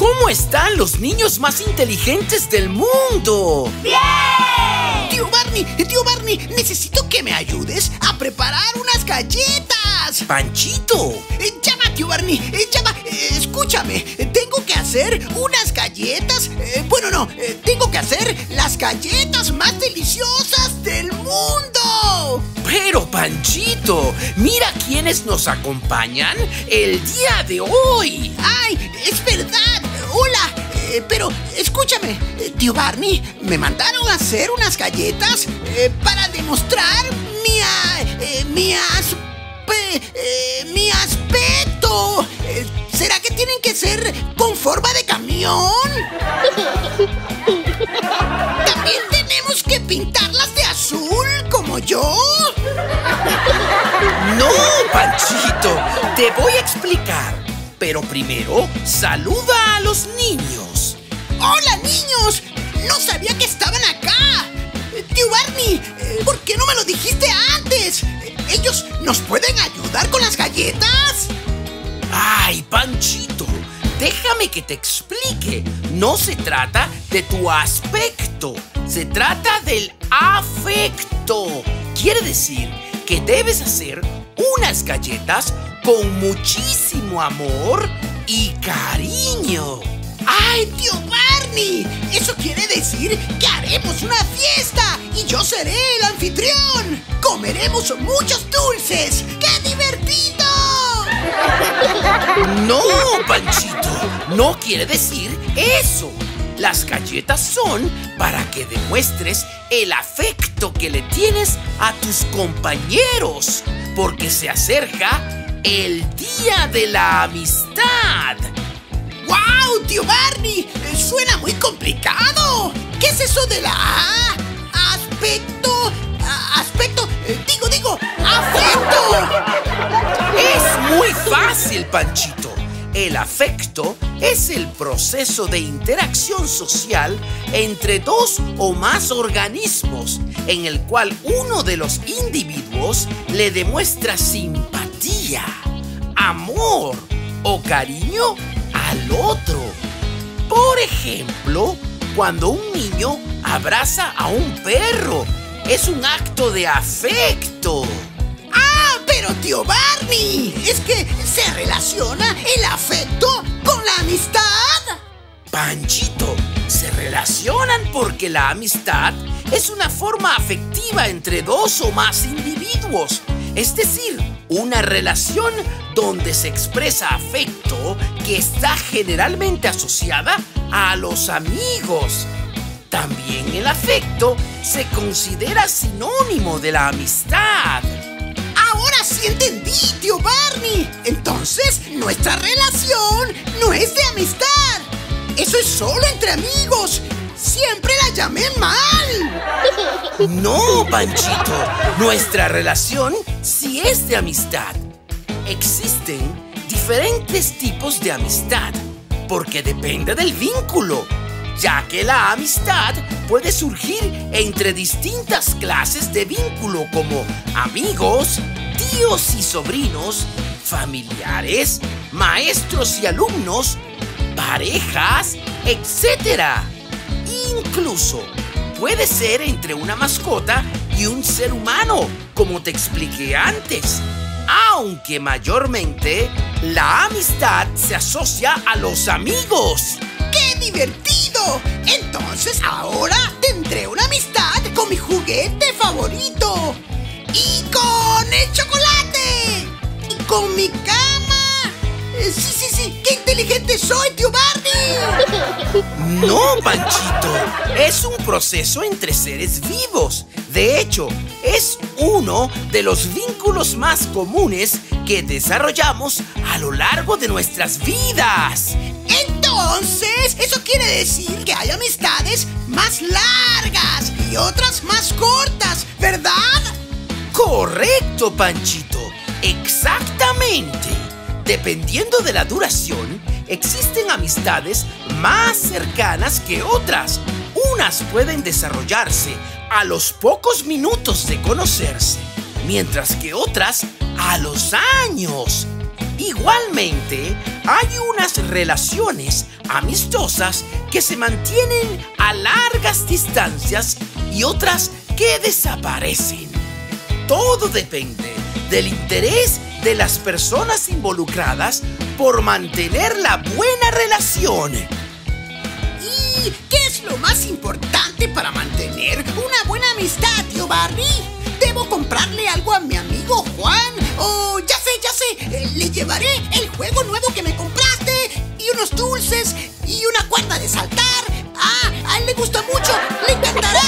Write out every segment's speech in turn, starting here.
¿Cómo están los niños más inteligentes del mundo? ¡Bien! Tío Barney, necesito que me ayudes a preparar unas galletas. ¡Panchito! Ya va, tío Barney, ya va. Escúchame, tengo que hacer unas galletas. Tengo que hacer las galletas más deliciosas del mundo. Pero, Panchito, mira quiénes nos acompañan el día de hoy. ¡Ay, es verdad! ¡Hola! Pero escúchame, tío Barney, me mandaron a hacer unas galletas para demostrar mi aspecto. ¿Será que tienen que ser con forma de camión? ¿También tenemos que pintarlas de azul como yo? No, Panchito, te voy a explicar. Pero primero, saluda a los niños. ¡Hola, niños! ¡No sabía que estaban acá! Tío Barney, ¿por qué no me lo dijiste antes? ¿Ellos nos pueden ayudar con las galletas? ¡Ay, Panchito! Déjame que te explique. No se trata de tu aspecto, se trata del afecto. Quiere decir que debes hacer unas galletas con muchísimo amor y cariño. ¡Ay, tío Barney! Eso quiere decir que haremos una fiesta y yo seré el anfitrión. ¡Comeremos muchos dulces! ¡Qué divertido! No, Panchito, no quiere decir eso. Las galletas son para que demuestres el afecto que le tienes a tus compañeros, porque se acerca el Día de la Amistad. ¡Wow, tío Barney! Suena muy complicado. ¿Qué es eso de la aspecto? ¡Afecto! Es muy fácil, Panchito. El afecto es el proceso de interacción social entre dos o más organismos en el cual uno de los individuos le demuestra simpatía, amor o cariño al otro. Por ejemplo, cuando un niño abraza a un perro, es un acto de afecto. ¡Ah, pero tío Barney! ¿Es que se relaciona el afecto con la amistad? Panchito, se relacionan porque la amistad es una forma afectiva entre dos o más individuos. Es decir, una relación donde se expresa afecto que está generalmente asociada a los amigos. También el afecto se considera sinónimo de la amistad. Ahora sí entendí, tío Barney. Entonces, nuestra relación no es de amistad. Eso es solo entre amigos. Siempre la llamé mal. No, Panchito. Nuestra relación sí es de amistad. Existen diferentes tipos de amistad, porque depende del vínculo, ya que la amistad puede surgir entre distintas clases de vínculo como amigos, tíos y sobrinos, familiares, maestros y alumnos, parejas, etc. Incluso puede ser entre una mascota y un ser humano, como te expliqué antes. Aunque mayormente la amistad se asocia a los amigos. ¡Qué divertido! Entonces ahora tendré una amistad con mi juguete favorito. ¡Y con el chocolate! ¡Y con mi cama! Sí, ¡qué inteligente soy, tío Barney! No, Panchito, es un proceso entre seres vivos. De hecho, es uno de los vínculos más comunes que desarrollamos a lo largo de nuestras vidas. Entonces, eso quiere decir que hay amistades más largas y otras más cortas, ¿verdad? Correcto, Panchito. Exactamente. Dependiendo de la duración, existen amistades más cercanas que otras. Unas pueden desarrollarse a los pocos minutos de conocerse, mientras que otras a los años. Igualmente, hay unas relaciones amistosas que se mantienen a largas distancias y otras que desaparecen. Todo depende del interés de las personas involucradas por mantener la buena relación. ¿Y qué es lo más importante para mantener una buena amistad, tío Barney? ¿Debo comprarle algo a mi amigo Juan? O ya sé, le llevaré el juego nuevo que me compraste y unos dulces y una cuerda de saltar. Ah, a él le gusta mucho, le encantará,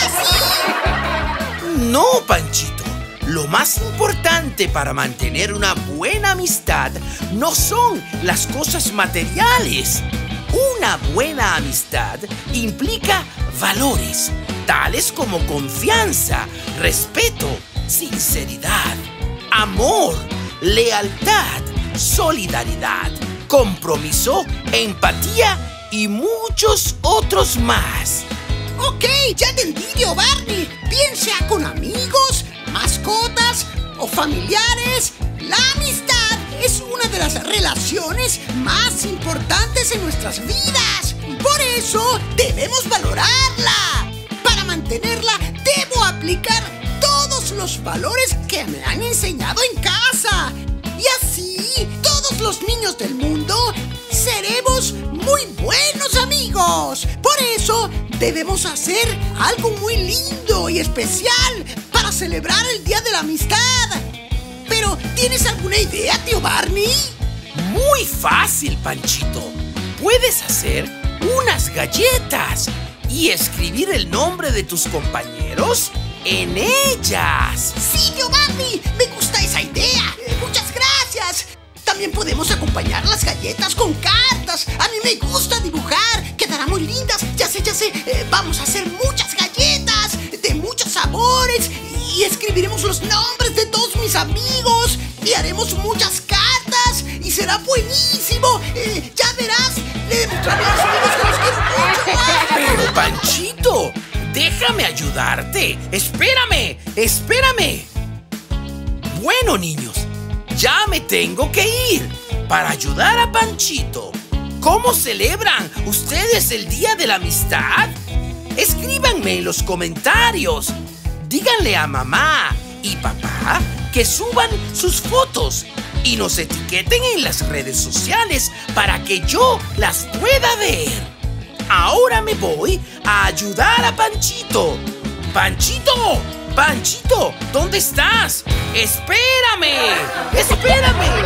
sí. No, Panchito. Lo más importante para mantener una buena amistad no son las cosas materiales. Una buena amistad implica valores, tales como confianza, respeto, sinceridad, amor, lealtad, solidaridad, compromiso, empatía y muchos otros más. Ok, ya entendí, tío Barney. Bien sea con amigos, mascotas o familiares, la amistad es una de las relaciones más importantes en nuestras vidas. Por eso debemos valorarla. Para mantenerla debo aplicar todos los valores que me han enseñado en casa. Y así todos los niños del mundo seremos muy buenos amigos. Por eso debemos hacer algo muy lindo y especial para celebrar el Día de la Amistad. Pero, ¿tienes alguna idea, tío Barney? Muy fácil, Panchito. Puedes hacer unas galletas y escribir el nombre de tus compañeros en ellas. Sí, tío Barney, me gusta esa idea. Muchas gracias. También podemos acompañar las galletas con cartas. A mí me gusta dibujar. Quedarán muy lindas. Ya sé. Vamos a hacer muchas galletas de muchos sabores y escribiremos los nombres de todos mis amigos y haremos muchas cartas y será buenísimo. Ya verás, le demostraré a los amigos que los quiero mucho. Pero, Panchito, déjame ayudarte. Espérame. Bueno, niños, ya me tengo que ir para ayudar a Panchito. ¿Cómo celebran ustedes el Día de la Amistad? Escríbanme en los comentarios. Díganle a mamá y papá que suban sus fotos y nos etiqueten en las redes sociales para que yo las pueda ver. Ahora me voy a ayudar a Panchito. ¡Panchito! ¡Panchito! ¿Dónde estás? ¡Espérame!